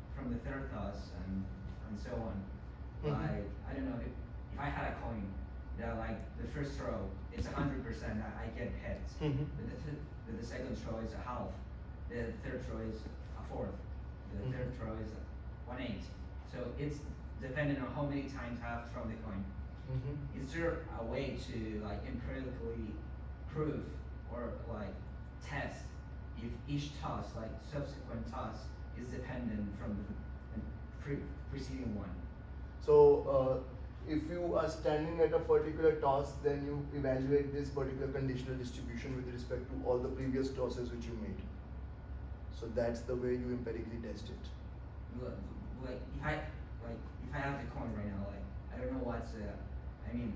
third toss and so on? Mm-hmm. Like, I don't know, if I had a coin that like the first throw, it's 100%. I get heads. But the second throw is a half. The third throw is a fourth. The third throw is 1/8. So it's dependent on how many times I've thrown the coin. Is there a way to like empirically prove or like test if each toss, like subsequent toss, is dependent from the preceding one? So if you are standing at a particular toss, then you evaluate this particular conditional distribution with respect to all the previous tosses which you made. So that's the way you empirically test it. Like if I have the coin right now, like I don't know what's I mean.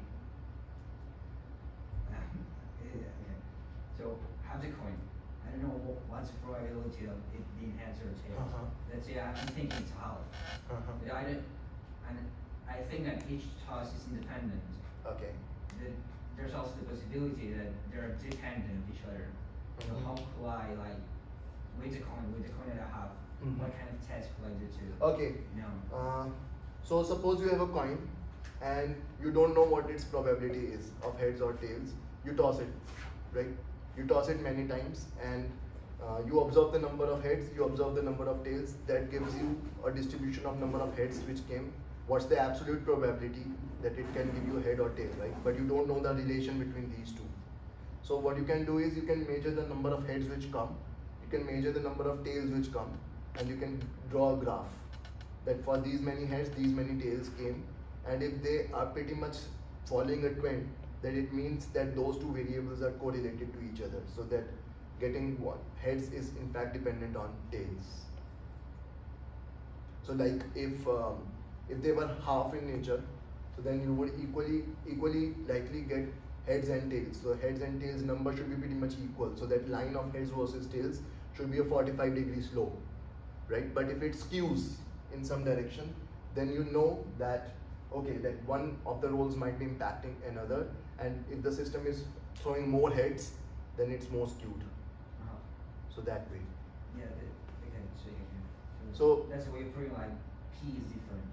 Okay. So I have the coin. I don't know what's the probability of it being heads or tails. Let's say I'm thinking it's half. But I think that each toss is independent. Okay. There's also the possibility that they're dependent of each other. So how could I like with the coin that I have? What kind of test could I do to? Okay. No. So suppose you have a coin and you don't know what its probability is of heads or tails. You toss it, right? You toss it many times and you observe the number of heads, you observe the number of tails. That gives you a distribution of number of heads which came. What's the absolute probability that it can give you a head or tail, right? But you don't know the relation between these two. So what you can do is you can measure the number of heads which come, you can measure the number of tails which come, and you can draw a graph that for these many heads, these many tails came, and if they are pretty much following a trend, then it means that those two variables are correlated to each other, so that getting heads is in fact dependent on tails. So like if they were half in nature, so then you would equally likely get heads and tails. So heads and tails number should be pretty much equal. So that line of heads versus tails should be a 45-degree slope, right? But if it skews in some direction, then you know that okay, that one of the rolls might be impacting another, and if the system is throwing more heads, then it's more skewed. So that way. Yeah. Okay. So that's the way of proving like P is different.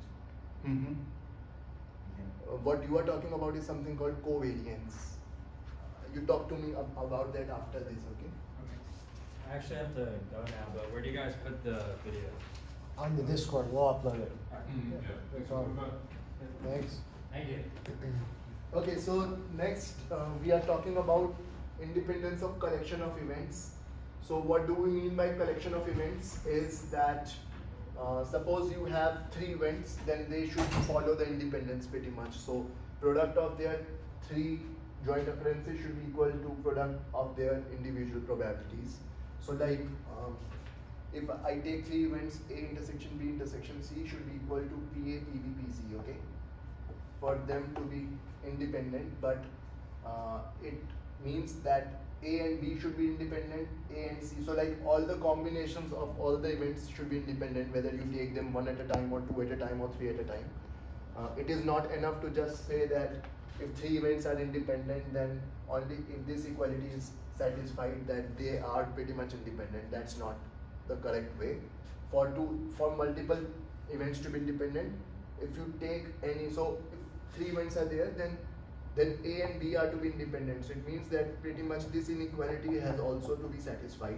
Okay. What you are talking about is something called covariance. You talk to me about that after this, okay? I actually have to go now, but where do you guys put the video? On the Discord, we'll upload it. Yeah. Thanks. Thank you. Okay, so next we are talking about independence of collection of events. So what do we mean by collection of events is that suppose you have 3 events, then they should follow the independence pretty much. So product of their 3 joint occurrences should be equal to product of their individual probabilities. So like if I take 3 events, A intersection B intersection C should be equal to PA, PB, PC, okay? For them to be independent, but it means that A and B should be independent, A and C. So like all the combinations of all the events should be independent, whether you take them 1 at a time or 2 at a time or 3 at a time. It is not enough to just say that if 3 events are independent, then only if this equality is satisfied that they are pretty much independent. That's not the correct way. For multiple events to be independent, if you take any, so if 3 events are there, then A and B are to be independent. So it means that pretty much this inequality has also to be satisfied.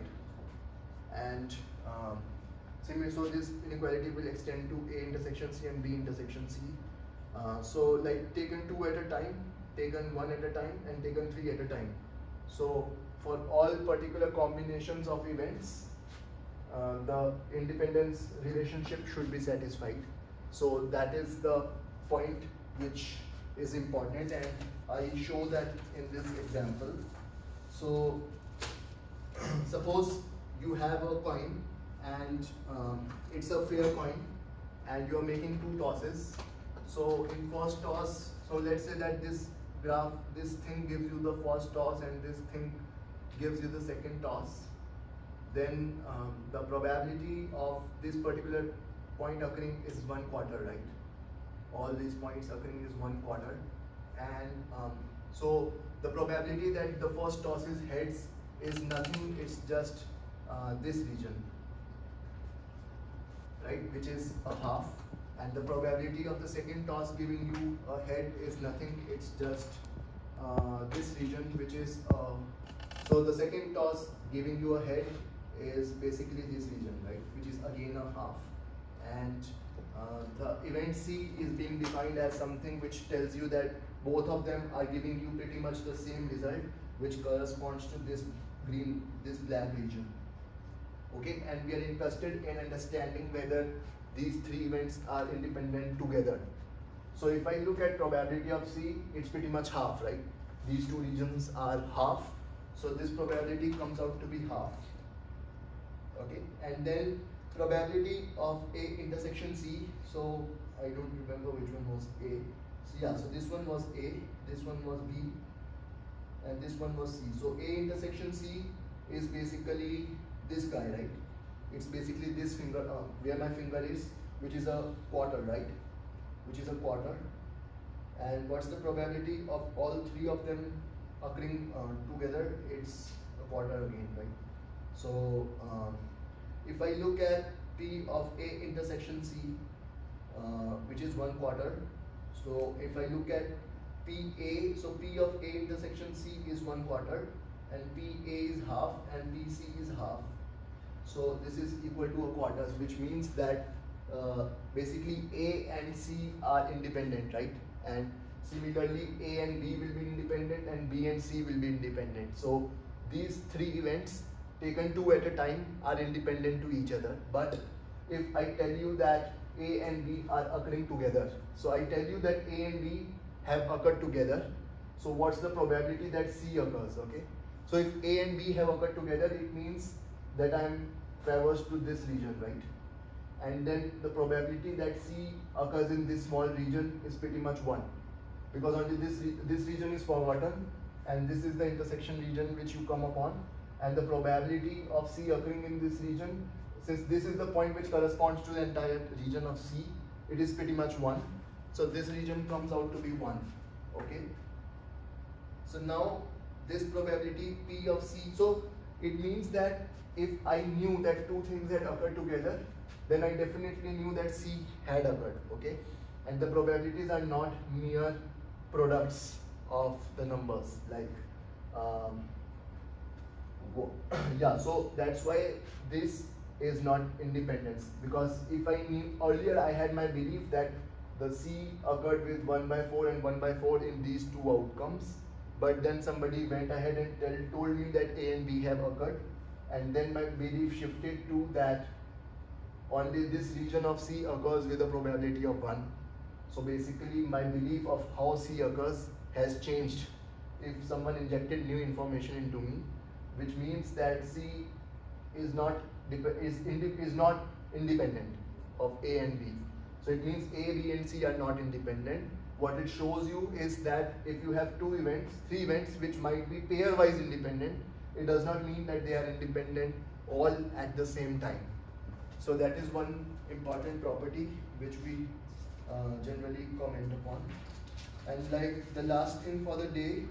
And similarly, so this inequality will extend to A intersection C and B intersection C. So like taken 2 at a time, taken 1 at a time, and taken 3 at a time. So for all particular combinations of events, the independence relationship should be satisfied. So that is the point which is important, and I show that in this example. So suppose you have a coin and it's a fair coin and you are making 2 tosses. So in first toss, so let's say that this graph, this thing gives you the first toss and this thing gives you the second toss. Then the probability of this particular point occurring is 1/4, right? All these points occurring is 1/4, and so the probability that the first toss is heads is nothing, it's just this region, right, which is a half, And the probability of the second toss giving you a head is nothing, it's just this region, which is so the second toss giving you a head is basically this region, right, which is again a half. And the event C is being defined as something which tells you that both of them are giving you pretty much the same result, which corresponds to this black region. Okay, and we are interested in understanding whether these three events are independent together. So if I look at probability of C, it's pretty much half, right? These two regions are half, so this probability comes out to be half. Okay, and then probability of A intersection C, so I don't remember which one was A. So yeah, so this one was A, this one was B, and this one was C. So A intersection C is basically this guy, right? It's basically this finger, where my finger is, which is a quarter, right? Which is a quarter. And what's the probability of all three of them occurring together? It's a quarter again, right? So if I look at P of A intersection C, which is 1/4. So if I look at PA, so P of A intersection C is 1/4, and PA is half, and PC is half. So this is equal to a quarters, which means that basically A and C are independent, right? And similarly, A and B will be independent, and B and C will be independent. So these three events taken two at a time are independent to each other. But if I tell you that A and B are occurring together, so I tell you that A and B have occurred together, so what's the probability that C occurs? Okay, so if A and B have occurred together, it means that I am traversed to this region, right? And then the probability that C occurs in this small region is pretty much 1, because only this region is forgotten, and this is the intersection region which you come upon, and the probability of C occurring in this region, since this is the point which corresponds to the entire region of C, it is pretty much 1. So this region comes out to be 1. Okay. So now this probability P of C, so it means that if I knew that two things had occurred together, then I definitely knew that C had occurred. Okay, and the probabilities are not mere products of the numbers, like yeah, so that's why this is not independence, because if I knew earlier, I had my belief that the C occurred with 1/4 and 1/4 in these two outcomes, but then somebody went ahead and told me that A and B have occurred, and then my belief shifted to that only this region of C occurs with a probability of 1. So basically my belief of how C occurs has changed if someone injected new information into me, which means that C is not independent of A and B. So it means A, B and C are not independent. What it shows you is that if you have three events which might be pairwise independent, it does not mean that they are independent all at the same time. So that is one important property which we generally comment upon. And like the last thing for the day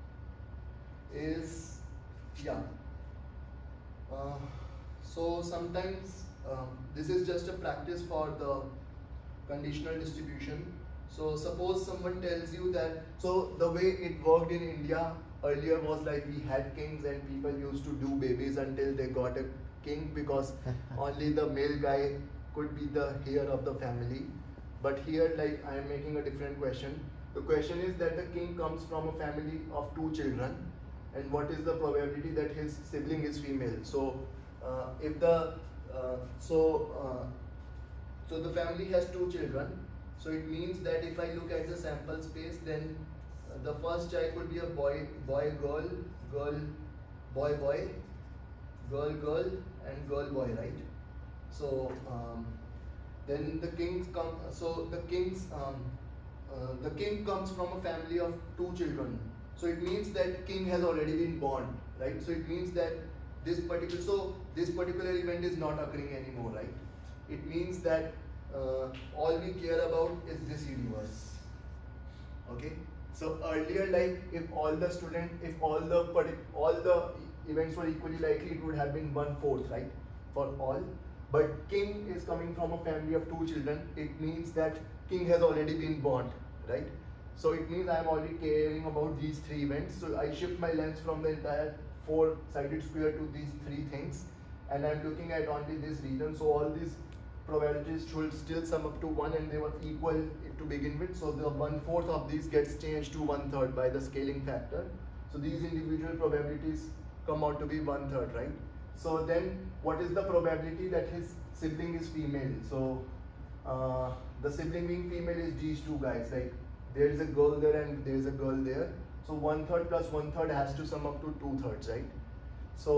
is, yeah, so sometimes this is just a practice for the conditional distribution. So suppose someone tells you that, so the way it worked in India earlier was like we had kings and people used to do babies until they got a king, because only the male guy could be the heir of the family. But here, like, I am making a different question. The question is that the king comes from a family of 2 children, and what is the probability that his sibling is female? So if the so the family has 2 children, so it means that if I look at the sample space, then the first child could be a boy, girl, boy, girl, and girl, boy, right? So then the kings come. So the king comes from a family of 2 children. So it means that king has already been born, right? So it means that this particular event is not occurring anymore, right? It means that all we care about is this universe. Okay. So earlier, like, if all the events were equally likely, it would have been 1/4, right, for all. but king is coming from a family of 2 children, it means that king has already been born, right? So it means I am already caring about these 3 events. So I shift my lens from the entire 4-sided square to these 3 things, and I'm looking at only this region. So all these probabilities should still sum up to 1, and they were equal to begin with. So the 1/4 of these gets changed to 1/3 by the scaling factor. So these individual probabilities come out to be 1/3, right? So then what is the probability that his sibling is female? So the sibling being female is these 2 guys, like there is a girl there and there is a girl there. So 1/3 plus 1/3 has to sum up to 2/3, right? So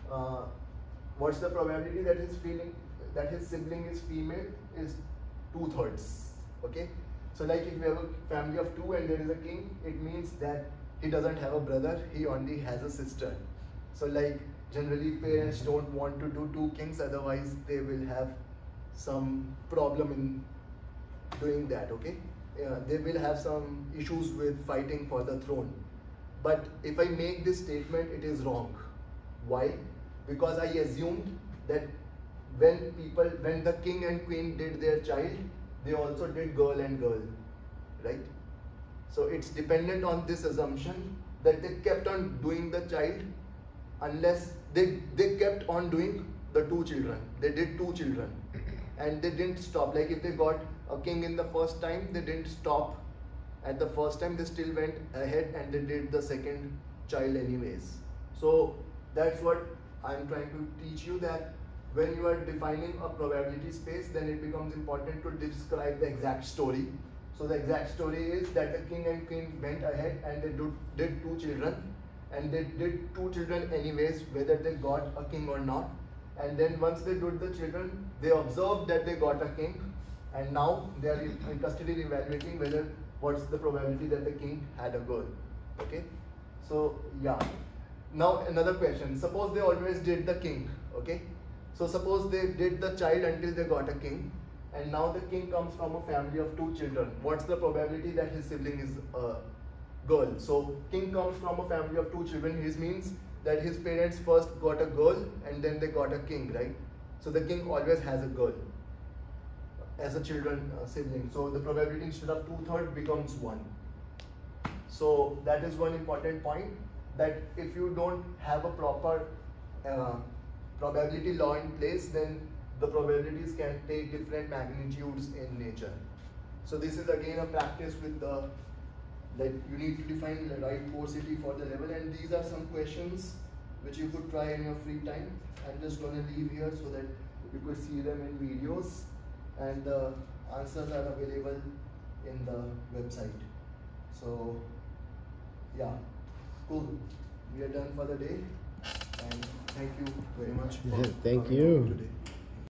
what's the probability that his sibling is female is 2/3, okay? So like if we have a family of 2 and there is a king, it means that he doesn't have a brother, he only has a sister. So like generally parents don't want to do 2 kings, otherwise they will have some problem in doing that, okay? They will have some issues with fighting for the throne. But if I make this statement, it is wrong. Why? Because I assumed that when the king and queen did their child, they also did girl and girl, right? So it's dependent on this assumption that they kept on doing the child unless they kept on doing the 2 children. They did 2 children and they didn't stop. Like if they got a king in the first time, they didn't stop at the first time, they still went ahead and they did the second child anyways. So that's what I'm trying to teach you, that when you are defining a probability space, then it becomes important to describe the exact story. So the exact story is that the king and queen went ahead and they did 2 children, and they did 2 children anyways, whether they got a king or not. And then once they did the children, they observed that they got a king, and now they are interested in evaluating whether what's the probability that the king had a girl, okay? So yeah, now another question, suppose they always did the king, okay? So suppose they did the child until they got a king, and now the king comes from a family of 2 children. What's the probability that his sibling is a girl? So king comes from a family of 2 children, this means that his parents first got a girl and then they got a king, right? So the king always has a girl as a sibling. So the probability instead of 2/3 becomes 1. So that is one important point, that if you don't have a proper probability law in place, then the probabilities can take different magnitudes in nature. So this is again a practice with that you need to define the right coercity for the level, and these are some questions which you could try in your free time. I'm just going to leave here so that you could see them in videos, and the answers are available in the website. So yeah, cool. We are done for the day, and thank you very much for Thank coming you. today.